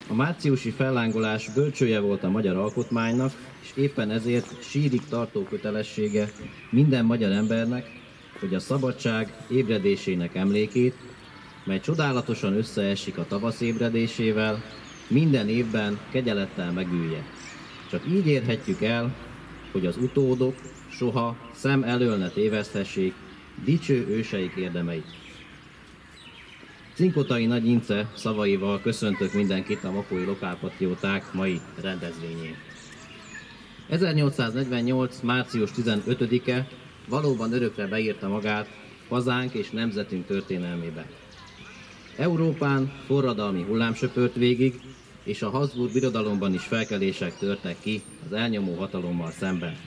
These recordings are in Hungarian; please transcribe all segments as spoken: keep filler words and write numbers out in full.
A márciusi fellángolás bölcsője volt a magyar alkotmánynak, és éppen ezért sírig tartó kötelessége minden magyar embernek, hogy a szabadság ébredésének emlékét, mely csodálatosan összeesik a tavasz ébredésével, minden évben kegyelettel megülje. Csak így érhetjük el, hogy az utódok soha szem elől ne téveszthessék dicső őseik érdemeit. Cinkotai Nagy Ince szavaival köszöntök mindenkit a makói lokálpatrióták mai rendezvényén. ezernyolcszáznegyvennyolc. március tizenötödike valóban örökre beírta magát hazánk és nemzetünk történelmébe. Európán forradalmi hullám söpört végig, és a Habsburg Birodalomban is felkelések törtek ki az elnyomó hatalommal szemben.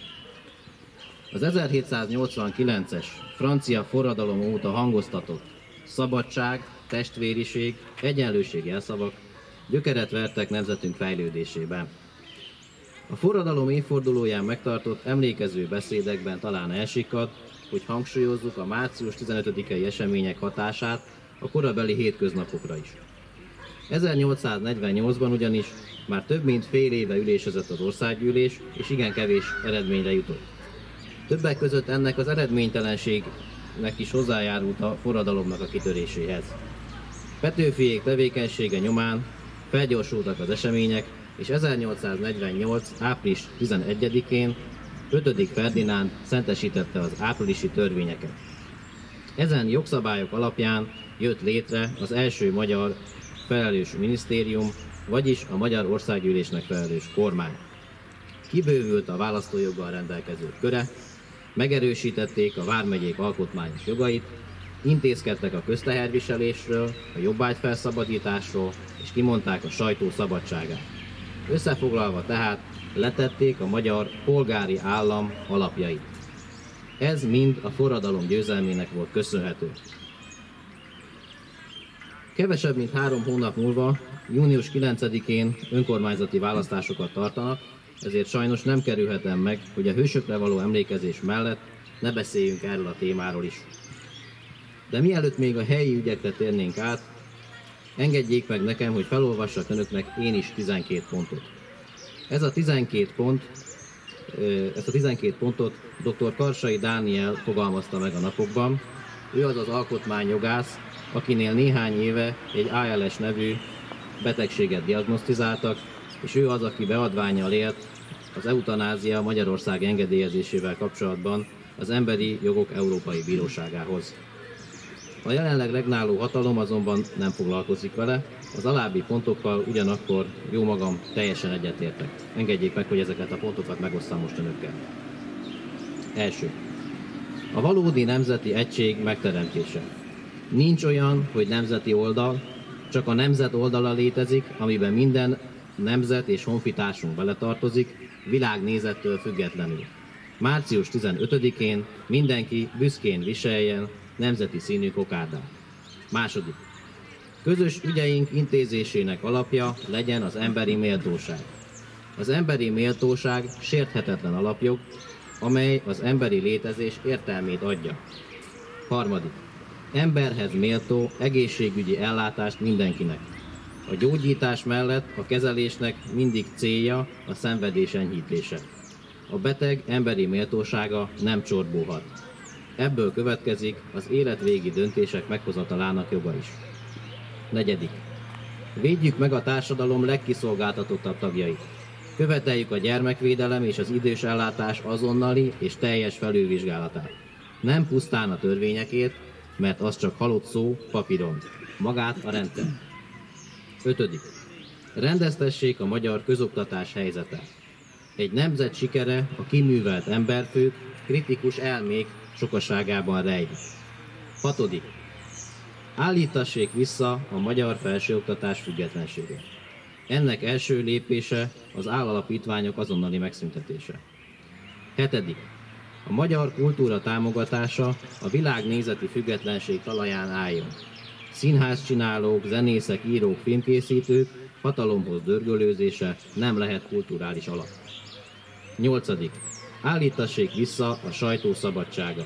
Az ezerhétszáznyolcvankilences francia forradalom óta hangoztatott szabadság, testvériség, egyenlőség jelszavak gyökeret vertek nemzetünk fejlődésében. A forradalom évfordulóján megtartott emlékező beszédekben talán elsikad, hogy hangsúlyozzuk a március tizenötödikei események hatását a korabeli hétköznapokra is. ezernyolcszáznegyvennyolcban ugyanis már több mint fél éve ülésezett az országgyűlés, és igen kevés eredményre jutott. Többek között ennek az eredménytelenségnek is hozzájárult a forradalomnak a kitöréséhez. Petőfiék tevékenysége nyomán felgyorsultak az események, és ezernyolcszáznegyvennyolc. április tizenegyedikén ötödik Ferdinánd szentesítette az áprilisi törvényeket. Ezen jogszabályok alapján jött létre az első magyar felelős minisztérium, vagyis a Magyar Országgyűlésnek felelős kormány. Kibővült a választójoggal rendelkezők köre, megerősítették a vármegyék alkotmányos jogait, intézkedtek a közteherviselésről, a jobbágyfelszabadításról, és kimondták a sajtó szabadságát. Összefoglalva tehát letették a magyar polgári állam alapjait. Ez mind a forradalom győzelmének volt köszönhető. Kevesebb mint három hónap múlva, június kilencedikén önkormányzati választásokat tartanak, ezért sajnos nem kerülhetem meg, hogy a hősökre való emlékezés mellett ne beszéljünk erről a témáról is. De mielőtt még a helyi ügyekre térnénk át, engedjék meg nekem, hogy felolvassak önöknek én is tizenkét pontot. Ez a tizenkét pont, ezt a tizenkét pontot dr. Karsai Dániel fogalmazta meg a napokban. Ő az az alkotmányjogász, akinél néhány éve egy á el es nevű betegséget diagnosztizáltak, és ő az, aki beadvánnyal élt az eutanázia Magyarország engedélyezésével kapcsolatban az Emberi Jogok Európai Bíróságához. A jelenleg regnáló hatalom azonban nem foglalkozik vele, az alábbi pontokkal ugyanakkor jómagam teljesen egyetértek. Engedjék meg, hogy ezeket a pontokat megosztam most önökkel. Első. A valódi nemzeti egység megteremtése. Nincs olyan, hogy nemzeti oldal, csak a nemzet oldala létezik, amiben minden nemzet és honfitársunk beletartozik, világnézettől függetlenül. március tizenötödikén mindenki büszkén viseljen nemzeti színű kokárdát. Második. Közös ügyeink intézésének alapja legyen az emberi méltóság. Az emberi méltóság sérthetetlen alapjog, amely az emberi létezés értelmét adja. Harmadik. Emberhez méltó egészségügyi ellátást mindenkinek. A gyógyítás mellett a kezelésnek mindig célja a szenvedés enyhítése. A beteg emberi méltósága nem csorbulhat. Ebből következik az életvégi döntések meghozatalának joga is. Negyedik. Védjük meg a társadalom legkiszolgáltatottabb tagjait. Követeljük a gyermekvédelem és az idős ellátás azonnali és teljes felülvizsgálatát. Nem pusztán a törvényekért, mert az csak halott szó papíron, magát a rendszer. Ötödik. Rendeztessék a magyar közoktatás helyzete. Egy nemzet sikere a kiművelt emberfők, kritikus elmék sokaságában rejlik. Hatodik. Állítassék vissza a magyar felsőoktatás függetlenségét. Ennek első lépése az állalapítványok azonnali megszüntetése. Hetedik. A magyar kultúra támogatása a világnézeti függetlenség talaján álljon. Színházcsinálók, zenészek, írók, filmkészítők hatalomhoz dörgölőzése nem lehet kulturális alap. Nyolcadik. Állítassék vissza a sajtó szabadsága.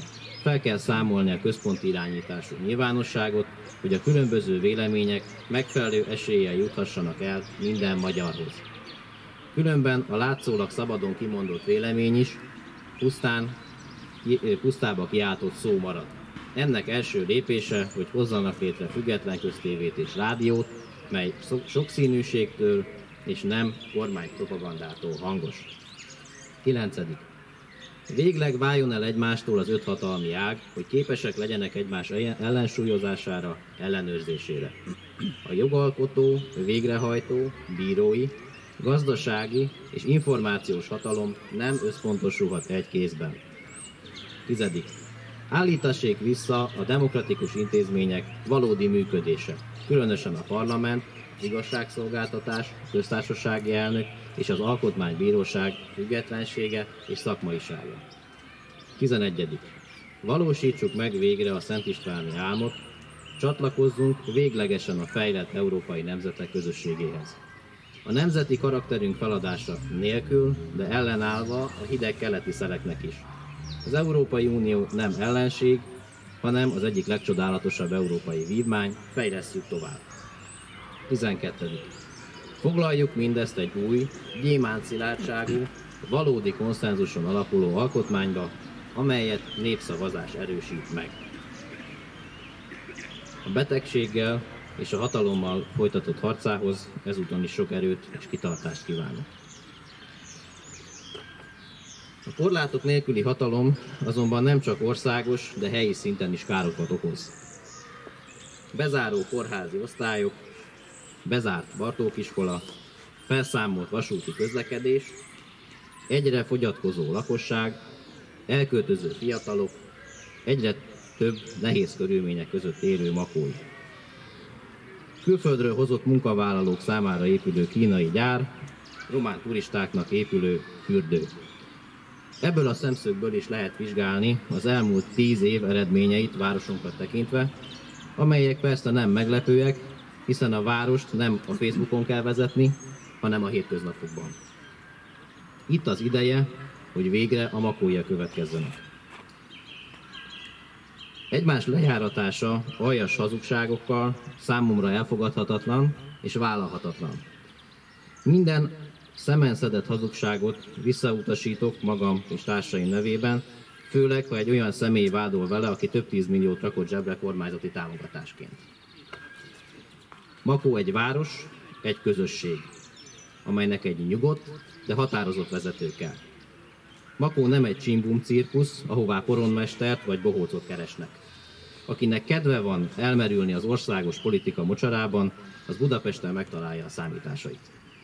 fel kell számolni a központi irányítású nyilvánosságot, hogy a különböző vélemények megfelelő eséllyel juthassanak el minden magyarhoz. Különben a látszólag szabadon kimondott vélemény is pusztán, pusztába kiáltott szó marad. Ennek első lépése, hogy hozzanak létre független köztévét és rádiót, mely sokszínűségtől és nem kormánypropagandától hangos. kilencedik Végleg váljon el egymástól az öt hatalmi ág, hogy képesek legyenek egymás ellensúlyozására, ellenőrzésére. A jogalkotó, végrehajtó, bírói, gazdasági és információs hatalom nem összpontosulhat egy kézben. tizedik Állítassék vissza a demokratikus intézmények valódi működése, különösen a parlament, az igazságszolgáltatás, a köztársasági elnök és az alkotmánybíróság függetlensége és szakmaisága. tizenegyedik Valósítsuk meg végre a Szent Istváni álmot, csatlakozzunk véglegesen a fejlett európai nemzetek közösségéhez. A nemzeti karakterünk feladása nélkül, de ellenállva a hideg keleti szeleknek is. Az Európai Unió nem ellenség, hanem az egyik legcsodálatosabb európai vívmány, fejlesszük tovább. tizenkettedik Foglaljuk mindezt egy új, gyémánt-szilárdságú, valódi konszenzuson alapuló alkotmányba, amelyet népszavazás erősít meg. A betegséggel és a hatalommal folytatott harcához ezúton is sok erőt és kitartást kívánok. A korlátok nélküli hatalom azonban nem csak országos, de helyi szinten is károkat okoz. Bezáró kórházi osztályok, bezárt Bartókiskola, felszámolt vasúti közlekedés, egyre fogyatkozó lakosság, elköltöző fiatalok, egyre több nehéz körülmények között élő makói. Külföldről hozott munkavállalók számára épülő kínai gyár, román turistáknak épülő fürdő. Ebből a szemszögből is lehet vizsgálni az elmúlt tíz év eredményeit városunkat tekintve, amelyek persze nem meglepőek, hiszen a várost nem a Facebookon kell vezetni, hanem a hétköznapokban. Itt az ideje, hogy végre a makója következzenek. Egymás lejáratása aljas hazugságokkal számomra elfogadhatatlan és vállalhatatlan. Minden szemen szedett hazugságot visszautasítok magam és társaim nevében, főleg, ha egy olyan személy vádol vele, aki több tízmilliót rakott zsebre kormányzati támogatásként. Makó egy város, egy közösség, amelynek egy nyugodt, de határozott vezető kell. Makó nem egy csimbum cirkusz, ahová poronmestert vagy bohócot keresnek. Akinek kedve van elmerülni az országos politika mocsarában, az Budapesten megtalálja a számításait.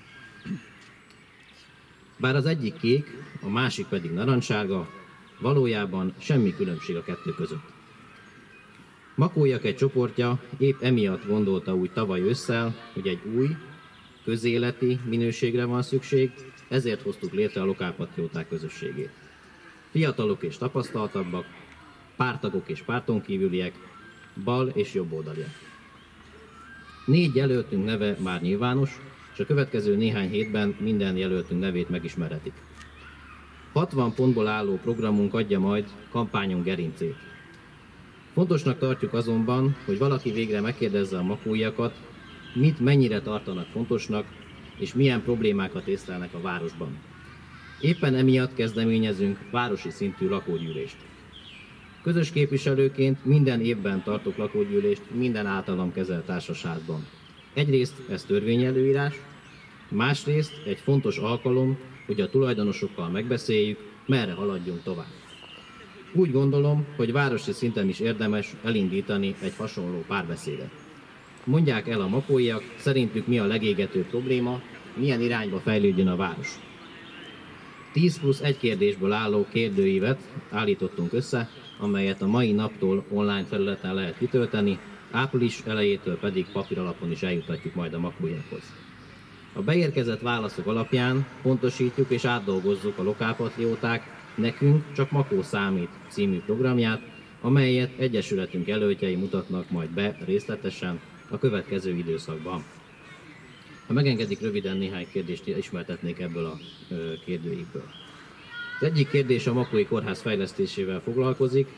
Bár az egyik kék, a másik pedig narancssárga, valójában semmi különbség a kettő között. Makóiak egy csoportja épp emiatt gondolta úgy tavaly ősszel, hogy egy új, közéleti minőségre van szükség, ezért hoztuk létre a lokálpatrióták közösségét. Fiatalok és tapasztaltabbak, párttagok és párton kívüliek, bal és jobboldaliak. Négy jelöltünk neve már nyilvános, és a következő néhány hétben minden jelöltünk nevét megismerhetik. hatvan pontból álló programunk adja majd kampányunk gerincét. Fontosnak tartjuk azonban, hogy valaki végre megkérdezze a makóiakat, mit mennyire tartanak fontosnak, és milyen problémákat észlelnek a városban. Éppen emiatt kezdeményezünk városi szintű lakógyűlést. Közös képviselőként minden évben tartok lakógyűlést minden általam kezelt társaságban. Egyrészt ez törvényelőírás, másrészt egy fontos alkalom, hogy a tulajdonosokkal megbeszéljük, merre haladjunk tovább. Úgy gondolom, hogy városi szinten is érdemes elindítani egy hasonló párbeszédet. Mondják el a makóiak, szerintük mi a legégetőbb probléma, milyen irányba fejlődjön a város. tíz plusz egy kérdésből álló kérdőívet állítottunk össze, amelyet a mai naptól online felületen lehet kitölteni, április elejétől pedig papíralapon is eljutatjuk majd a makóiakhoz. A beérkezett válaszok alapján pontosítjuk és átdolgozzuk a lokálpatrióták Nekünk csak Makó számít című programját, amelyet egyesületünk jelöltjei mutatnak majd be részletesen a következő időszakban. Ha megengedik, röviden néhány kérdést ismertetnék ebből a kérdőívből. Az egyik kérdés a Makói Kórház fejlesztésével foglalkozik.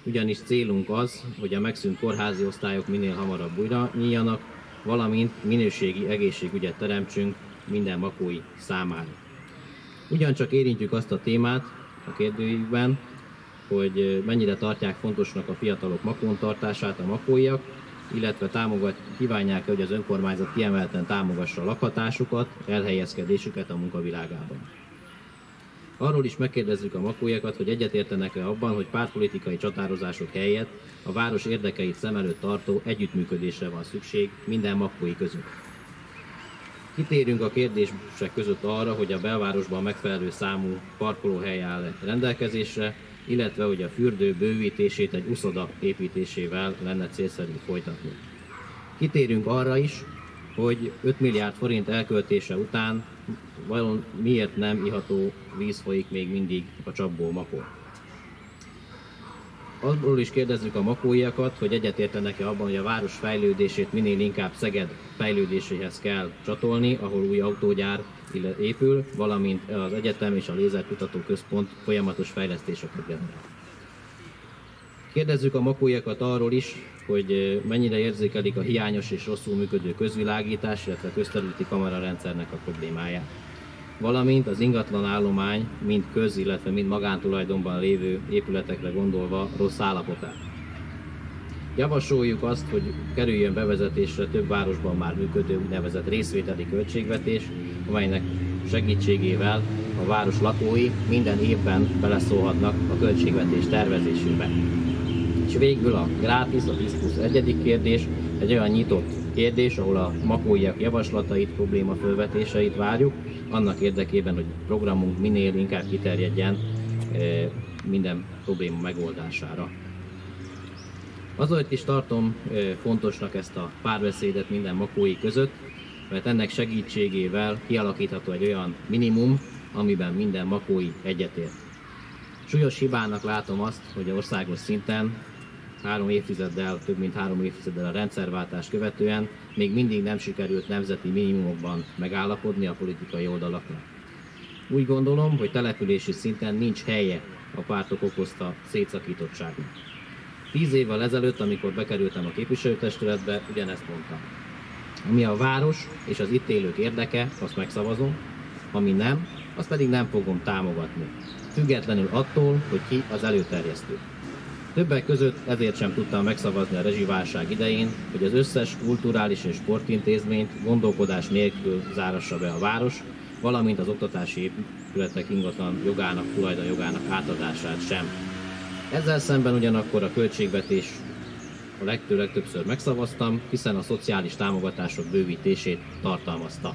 ugyanis célunk az, hogy a megszűnt kórházi osztályok minél hamarabb újra nyíljanak, valamint minőségi egészségügyet teremtsünk minden makói számára. Ugyancsak érintjük azt a témát a kérdőjükben, hogy mennyire tartják fontosnak a fiatalok makón tartását a makóiak, illetve támogat, kívánják, hogy az önkormányzat kiemelten támogassa a lakhatásukat, elhelyezkedésüket a munkavilágában. Arról is megkérdezzük a makóiakat, hogy egyetértenek-e abban, hogy pártpolitikai csatározások helyett a város érdekeit szem előtt tartó együttműködésre van szükség minden makói között. Kitérünk a kérdések között arra, hogy a belvárosban megfelelő számú parkolóhely áll rendelkezésre, illetve hogy a fürdő bővítését egy uszoda építésével lenne célszerű folytatni. Kitérünk arra is, hogy öt milliárd forint elköltése után vajon miért nem iható víz folyik még mindig a csapból makó. Arról is kérdezzük a makóiakat, hogy egyetértenek-e abban, hogy a város fejlődését minél inkább Szeged fejlődéséhez kell csatolni, ahol új autógyár épül, valamint az egyetem és a Lézerkutató Központ folyamatos fejlesztéseket generál. Kérdezzük a makóiakat arról is, hogy mennyire érzékelik a hiányos és rosszul működő közvilágítás, illetve közterületi kamerarendszernek a problémáját. Valamint az ingatlan állomány mind köz, illetve mind magántulajdonban lévő épületekre gondolva rossz állapotát. Javasoljuk azt, hogy kerüljön bevezetésre több városban már működő úgynevezett részvételi költségvetés, amelynek segítségével a város lakói minden évben beleszólhatnak a költségvetés tervezésébe. És végül a grátis, a tíz plusz egyedik kérdés, egy olyan nyitott kérdés, ahol a makóiak javaslatait, problémafölvetéseit várjuk, annak érdekében, hogy programunk minél inkább kiterjedjen minden probléma megoldására. Azért is tartom fontosnak ezt a párbeszédet minden makói között, mert ennek segítségével kialakítható egy olyan minimum, amiben minden makói egyetért. Súlyos hibának látom azt, hogy országos szinten három évtizeddel, több mint három évtizeddel a rendszerváltást követően még mindig nem sikerült nemzeti minimumokban megállapodni a politikai oldalaknak. Úgy gondolom, hogy települési szinten nincs helye a pártok okozta szétszakítottságnak. Tíz évvel ezelőtt, amikor bekerültem a képviselőtestületbe, ugyanezt mondtam. Ami a város és az itt élők érdeke, azt megszavazom, ami nem, azt pedig nem fogom támogatni. Függetlenül attól, hogy ki az előterjesztő. Többek között ezért sem tudtam megszavazni a rezsiválság idején, hogy az összes kulturális és sportintézményt gondolkodás nélkül zárassa be a város, valamint az oktatási épületek ingatlan jogának, tulajdonjogának átadását sem. Ezzel szemben ugyanakkor a költségvetés a legtő legtöbbször megszavaztam, hiszen a szociális támogatások bővítését tartalmazta.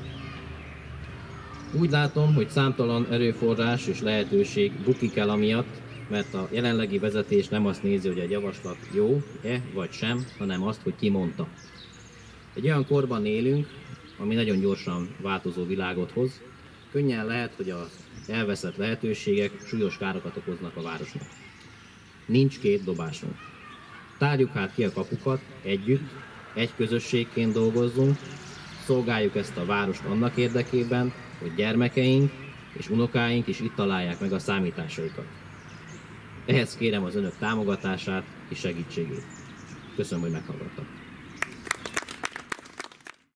Úgy látom, hogy számtalan erőforrás és lehetőség bukik el amiatt, mert a jelenlegi vezetés nem azt nézi, hogy egy javaslat jó-e vagy sem, hanem azt, hogy ki mondta. Egy olyan korban élünk, ami nagyon gyorsan változó világot hoz. Könnyen lehet, hogy az elveszett lehetőségek súlyos károkat okoznak a városnak. Nincs két dobásunk. Tárjuk hát ki a kapukat, együtt, egy közösségként dolgozzunk, szolgáljuk ezt a várost annak érdekében, hogy gyermekeink és unokáink is itt találják meg a számításaikat. Ehhez kérem az önök támogatását és segítségét. Köszönöm, hogy meghallgattak.